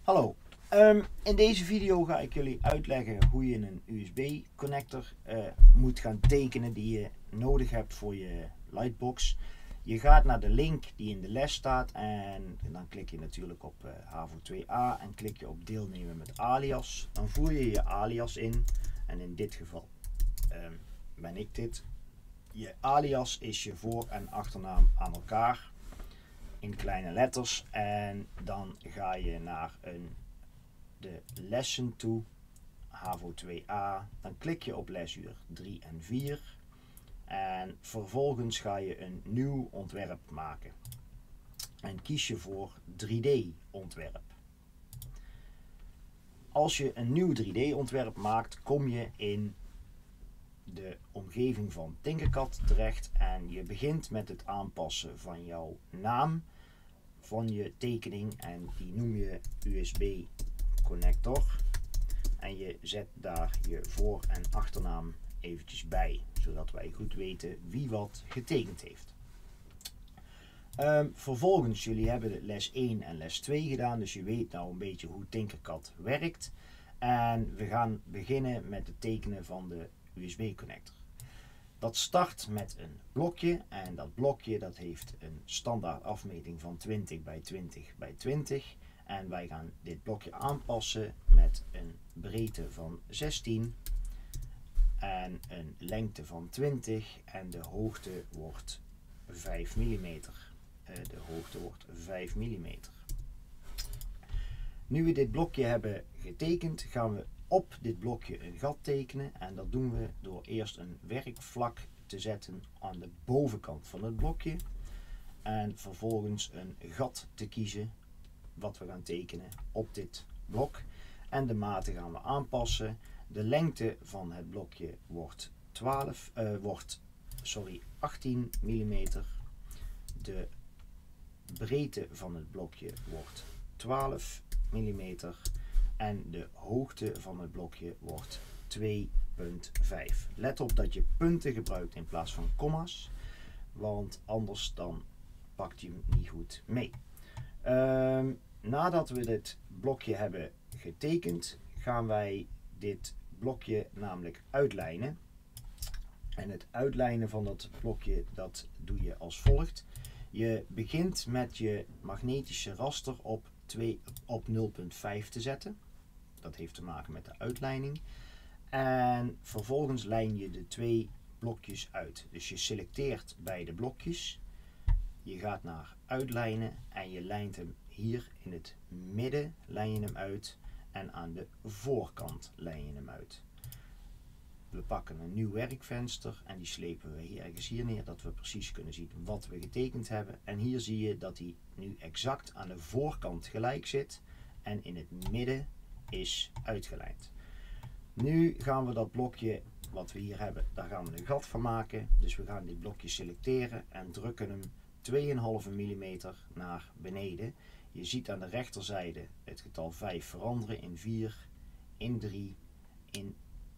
Hallo, in deze video ga ik jullie uitleggen hoe je een USB connector moet gaan tekenen die je nodig hebt voor je Lightbox. Je gaat naar de link die in de les staat en dan klik je natuurlijk op HAVO 2A en klik je op deelnemen met alias. Dan voer je je alias in en in dit geval ben ik dit. Je alias is je voor- en achternaam aan elkaar in kleine letters en dan ga je naar de lessen toe, HAVO 2A, dan klik je op lesuur 3 en 4 en vervolgens ga je een nieuw ontwerp maken en kies je voor 3D ontwerp. Als je een nieuw 3D ontwerp maakt, kom je in de omgeving van Tinkercad terecht en je begint met het aanpassen van jouw naam van je tekening en die noem je USB connector en je zet daar je voor- en achternaam eventjes bij, zodat wij goed weten wie wat getekend heeft. Vervolgens, jullie hebben de les 1 en les 2 gedaan, dus je weet nou een beetje hoe Tinkercad werkt. En we gaan beginnen met het tekenen van de USB connector. Dat start met een blokje en dat blokje dat heeft een standaard afmeting van 20 bij 20 bij 20. En wij gaan dit blokje aanpassen met een breedte van 16 en een lengte van 20 en de hoogte wordt 5 mm. De hoogte wordt 5 mm. Nu we dit blokje hebben getekend, gaan we op dit blokje een gat tekenen en dat doen we door eerst een werkvlak te zetten aan de bovenkant van het blokje en vervolgens een gat te kiezen wat we gaan tekenen op dit blok en de maten gaan we aanpassen. De lengte van het blokje wordt 18 mm. De breedte van het blokje wordt 12 mm en de hoogte van het blokje wordt 2,5. Let op dat je punten gebruikt in plaats van komma's, want anders dan pakt je hem niet goed mee. Nadat we dit blokje hebben getekend, gaan wij dit blokje namelijk uitlijnen. En het uitlijnen van dat blokje, dat doe je als volgt. Je begint met je magnetische raster op 0,5 te zetten. Dat heeft te maken met de uitlijning. En vervolgens lijn je de twee blokjes uit. Dus je selecteert beide blokjes. Je gaat naar uitlijnen en je lijnt hem hier in het midden lijn je hem uit en aan de voorkant lijn je hem uit. We pakken een nieuw werkvenster en die slepen we hier ergens hier neer, dat we precies kunnen zien wat we getekend hebben. En hier zie je dat hij nu exact aan de voorkant gelijk zit en in het midden is uitgelijnd. Nu gaan we dat blokje wat we hier hebben, daar gaan we een gat van maken. Dus we gaan dit blokje selecteren en drukken hem 2,5 mm naar beneden. Je ziet aan de rechterzijde het getal 5 veranderen in 4, in 3, in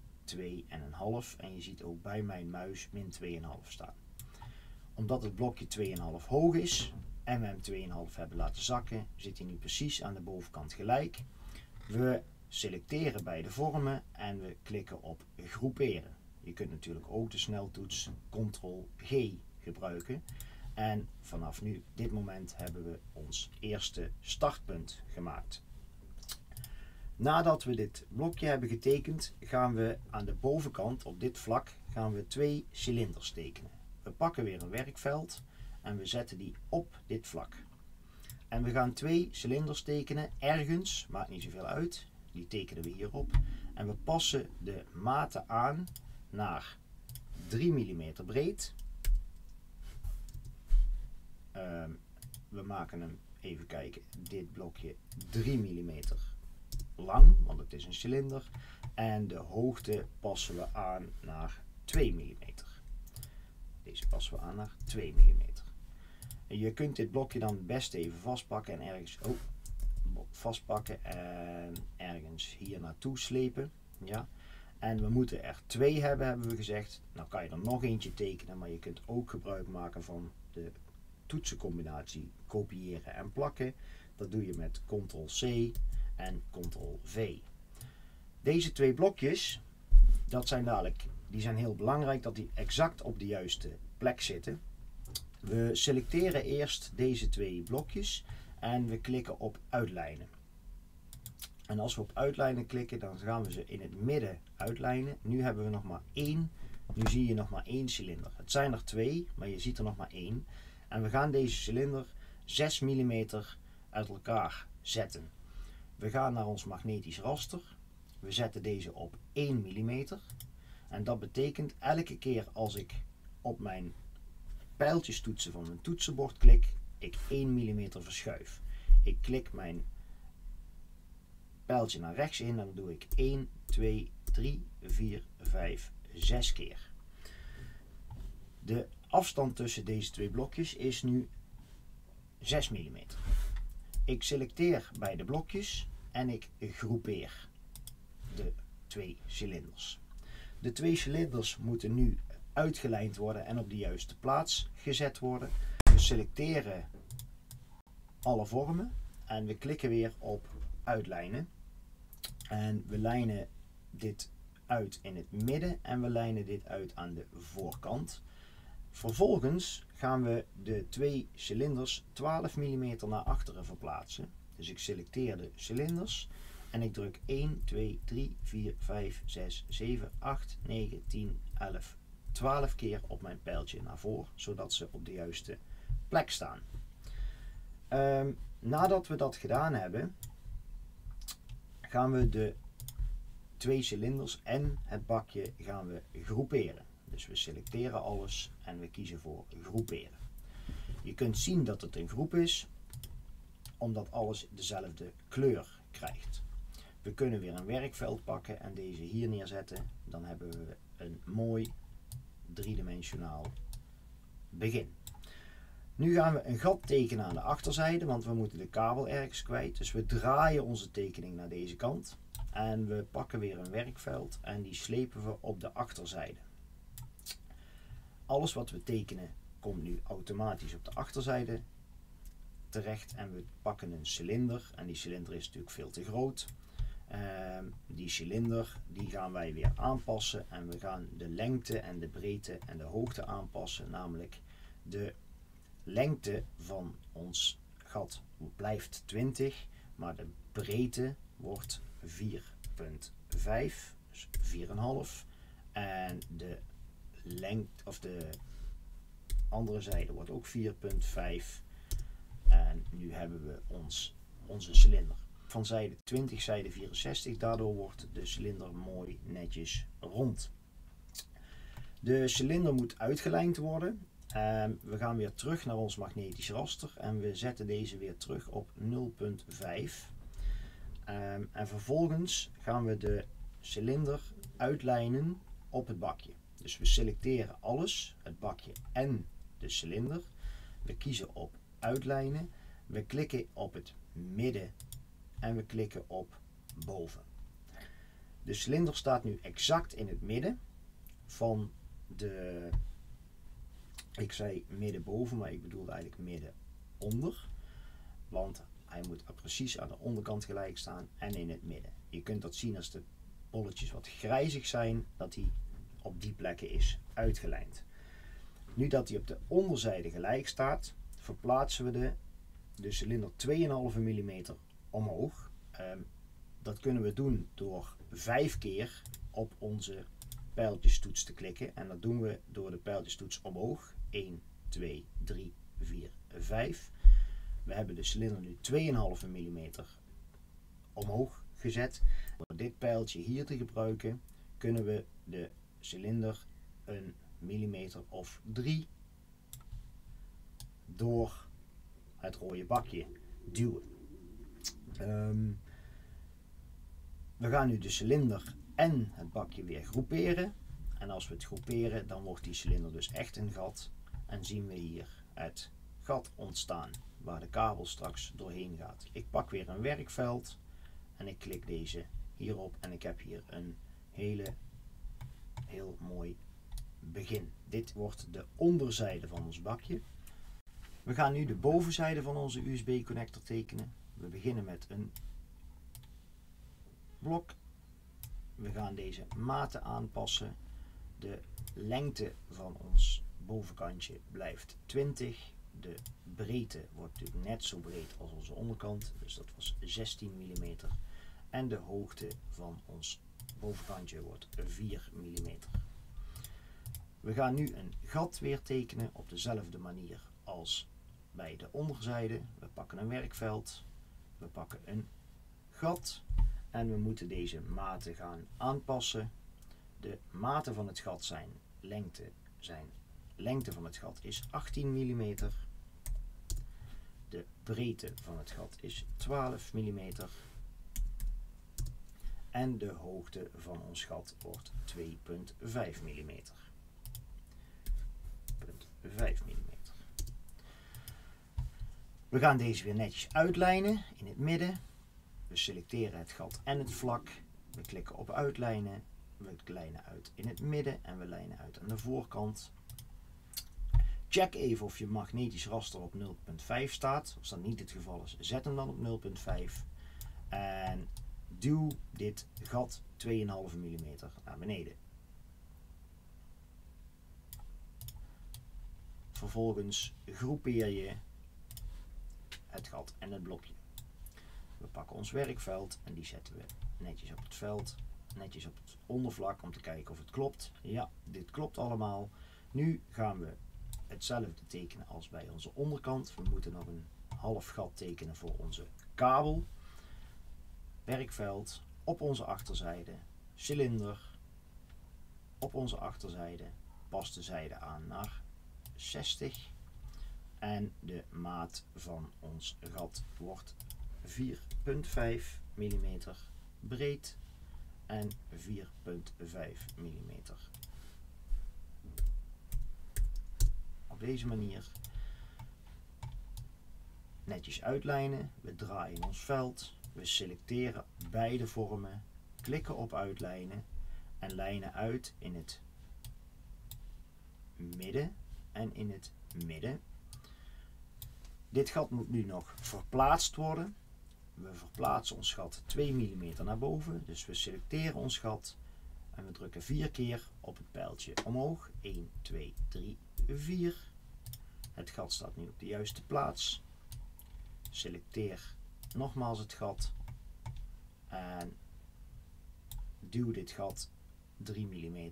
2,5 en je ziet ook bij mijn muis min 2,5 staan. Omdat het blokje 2,5 hoog is en we hem 2,5 hebben laten zakken, zit hij nu precies aan de bovenkant gelijk. We selecteren beide vormen en we klikken op groeperen. Je kunt natuurlijk ook de sneltoets Ctrl-G gebruiken. En vanaf nu, dit moment, hebben we ons eerste startpunt gemaakt. Nadat we dit blokje hebben getekend, gaan we aan de bovenkant op dit vlak gaan we twee cilinders tekenen. We pakken weer een werkveld en we zetten die op dit vlak. En we gaan twee cilinders tekenen ergens, maakt niet zoveel uit. Die tekenen we hierop. En we passen de maten aan naar 3 mm breed. We maken hem, even kijken, dit blokje 3 mm lang, want het is een cilinder. En de hoogte passen we aan naar 2 mm. Deze passen we aan naar 2 mm. En je kunt dit blokje dan best even vastpakken en ergens vastpakken en ergens hier naartoe slepen. Ja. En we moeten er 2 hebben, hebben we gezegd. Nou kan je er nog eentje tekenen, maar je kunt ook gebruik maken van de toetsencombinatie kopiëren en plakken. Dat doe je met Ctrl-C en Ctrl-V. Deze twee blokjes, die zijn heel belangrijk dat die exact op de juiste plek zitten. We selecteren eerst deze twee blokjes en we klikken op uitlijnen. En als we op uitlijnen klikken, dan gaan we ze in het midden uitlijnen. Nu hebben we nog maar één. Nu zie je nog maar één cilinder. Het zijn er twee, maar je ziet er nog maar één. En we gaan deze cilinder 6 mm uit elkaar zetten. We gaan naar ons magnetisch raster. We zetten deze op 1 mm. En dat betekent elke keer als ik op mijn pijltjestoetsen van mijn toetsenbord klik, ik 1 mm verschuif. Ik klik mijn pijltje naar rechts in en dan doe ik 1, 2, 3, 4, 5, 6 keer. De afstand tussen deze twee blokjes is nu 6 mm. Ik selecteer bij de blokjes en ik groepeer de twee cilinders. De twee cilinders moeten nu uitgelijnd worden en op de juiste plaats gezet worden. We selecteren alle vormen en we klikken weer op uitlijnen. En we lijnen dit uit in het midden en we lijnen dit uit aan de voorkant. Vervolgens gaan we de twee cilinders 12 mm naar achteren verplaatsen. Dus ik selecteer de cilinders en ik druk 1, 2, 3, 4, 5, 6, 7, 8, 9, 10, 11, 12 keer op mijn pijltje naar voren, zodat ze op de juiste plek staan. Nadat we dat gedaan hebben, gaan we de twee cilinders en het bakje gaan we groeperen. Dus we selecteren alles en we kiezen voor groeperen. Je kunt zien dat het een groep is, omdat alles dezelfde kleur krijgt. We kunnen weer een werkveld pakken en deze hier neerzetten. Dan hebben we een mooi driedimensionaal begin. Nu gaan we een gat tekenen aan de achterzijde, want we moeten de kabel ergens kwijt. Dus we draaien onze tekening naar deze kant. En we pakken weer een werkveld en die slepen we op de achterzijde. Alles wat we tekenen komt nu automatisch op de achterzijde terecht. En we pakken een cilinder. En die cilinder is natuurlijk veel te groot. Die cilinder die gaan wij weer aanpassen. En we gaan de lengte en de breedte en de hoogte aanpassen. Namelijk de lengte van ons gat blijft 20. Maar de breedte wordt 4,5. Dus 4,5. En de lengte of de andere zijde wordt ook 4,5. En nu hebben we onze cilinder. Van zijde 20, zijde 64. Daardoor wordt de cilinder mooi netjes rond. De cilinder moet uitgelijnd worden. We gaan weer terug naar ons magnetisch raster. En we zetten deze weer terug op 0,5. En vervolgens gaan we de cilinder uitlijnen op het bakje. Dus we selecteren alles, het bakje en de cilinder. We kiezen op uitlijnen. We klikken op het midden en we klikken op boven. De cilinder staat nu exact in het midden van de... Ik zei midden boven, maar ik bedoelde eigenlijk midden onder. Want hij moet precies aan de onderkant gelijk staan en in het midden. Je kunt dat zien als de bolletjes wat grijzig zijn, dat hij op die plekken is uitgelijnd. Nu dat hij op de onderzijde gelijk staat, verplaatsen we de cilinder 2,5 mm omhoog. Dat kunnen we doen door 5 keer op onze pijltjestoets te klikken. En dat doen we door de pijltjestoets omhoog. 1, 2, 3, 4, 5. We hebben de cilinder nu 2,5 mm omhoog gezet. Door dit pijltje hier te gebruiken kunnen we de cilinder een millimeter of 3 door het rode bakje duwen. We gaan nu de cilinder en het bakje weer groeperen. En als we het groeperen, dan wordt die cilinder dus echt een gat. En zien we hier het gat ontstaan waar de kabel straks doorheen gaat. Ik pak weer een werkveld en ik klik deze hierop en ik heb hier een heel mooi begin. Dit wordt de onderzijde van ons bakje. We gaan nu de bovenzijde van onze USB connector tekenen. We beginnen met een blok. We gaan deze maten aanpassen. De lengte van ons bovenkantje blijft 20. De breedte wordt natuurlijk net zo breed als onze onderkant, dus dat was 16 mm. En de hoogte van ons bovenkantje wordt 4 mm. We gaan nu een gat weer tekenen op dezelfde manier als bij de onderzijde. We pakken een werkveld, we pakken een gat en we moeten deze maten gaan aanpassen. De maten van het gat zijn lengte van het gat is 18 mm. De breedte van het gat is 12 mm. En de hoogte van ons gat wordt 2,5 mm. 5 mm. We gaan deze weer netjes uitlijnen in het midden. We selecteren het gat en het vlak. We klikken op uitlijnen. We lijnen uit in het midden en we lijnen uit aan de voorkant. Check even of je magnetisch raster op 0,5 staat. Als dat niet het geval is, zet hem dan op 0,5. En duw dit gat 2,5 mm naar beneden. Vervolgens groepeer je het gat en het blokje. We pakken ons werkveld en die zetten we netjes op het veld, netjes op het ondervlak om te kijken of het klopt. Ja, dit klopt allemaal. Nu gaan we hetzelfde tekenen als bij onze onderkant. We moeten nog een half gat tekenen voor onze kabel. Werkveld op onze achterzijde, cilinder op onze achterzijde, pas de zijde aan naar 60 en de maat van ons gat wordt 4,5 mm breed en 4,5 mm. Op deze manier netjes uitlijnen. We draaien ons veld, we selecteren beide vormen, klikken op uitlijnen en lijnen uit in het midden en in het midden. Dit gat moet nu nog verplaatst worden. We verplaatsen ons gat 2 mm naar boven, dus we selecteren ons gat en we drukken 4 keer op het pijltje omhoog. 1, 2, 3, 4. Het gat staat nu op de juiste plaats. Selecteer nogmaals het gat en duw dit gat 3 mm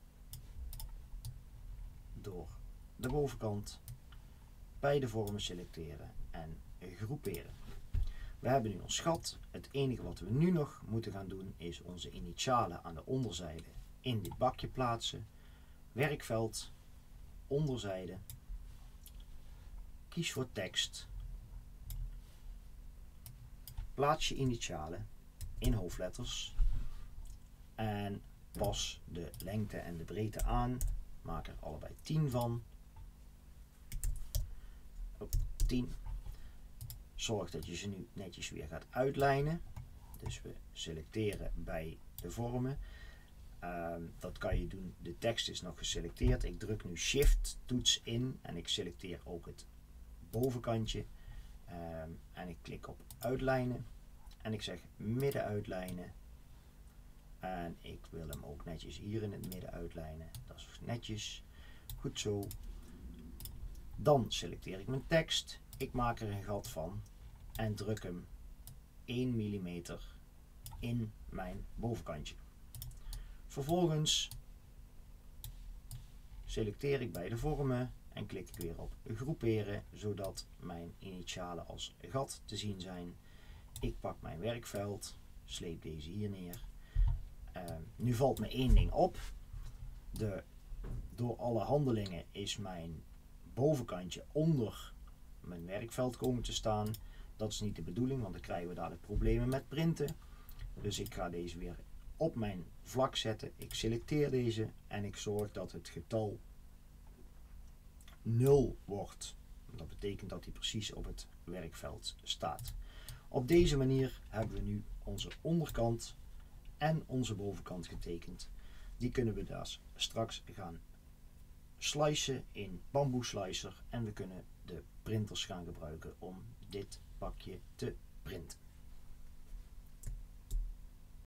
door de bovenkant. Beide vormen selecteren en groeperen. We hebben nu ons gat. Het enige wat we nu nog moeten gaan doen is onze initialen aan de onderzijde in dit bakje plaatsen. Werkveld, onderzijde. Kies voor tekst. Plaats je initialen in hoofdletters en pas de lengte en de breedte aan. Maak er allebei 10 van. 10. Zorg dat je ze nu netjes weer gaat uitlijnen. Dus we selecteren bij de vormen. Dat kan je doen. De tekst is nog geselecteerd. Ik druk nu Shift toets in en ik selecteer ook het bovenkantje. En ik klik op uitlijnen. En ik zeg midden uitlijnen. En ik wil hem ook netjes hier in het midden uitlijnen. Dat is netjes. Goed zo. Dan selecteer ik mijn tekst. Ik maak er een gat van en druk hem 1 mm in mijn bovenkantje. Vervolgens selecteer ik beide vormen en klik ik weer op groeperen, zodat mijn initialen als gat te zien zijn. Ik pak mijn werkveld, sleep deze hier neer. Nu valt me één ding op. Door alle handelingen is mijn bovenkantje onder mijn werkveld komen te staan. Dat is niet de bedoeling, want dan krijgen we dadelijk problemen met printen. Dus ik ga deze weer op mijn vlak zetten. Ik selecteer deze en ik zorg dat het getal 0 wordt. Dat betekent dat hij precies op het werkveld staat. Op deze manier hebben we nu onze onderkant en onze bovenkant getekend. Die kunnen we daar straks gaan slicen in bamboe slicer en we kunnen de printers gaan gebruiken om dit pakje te printen.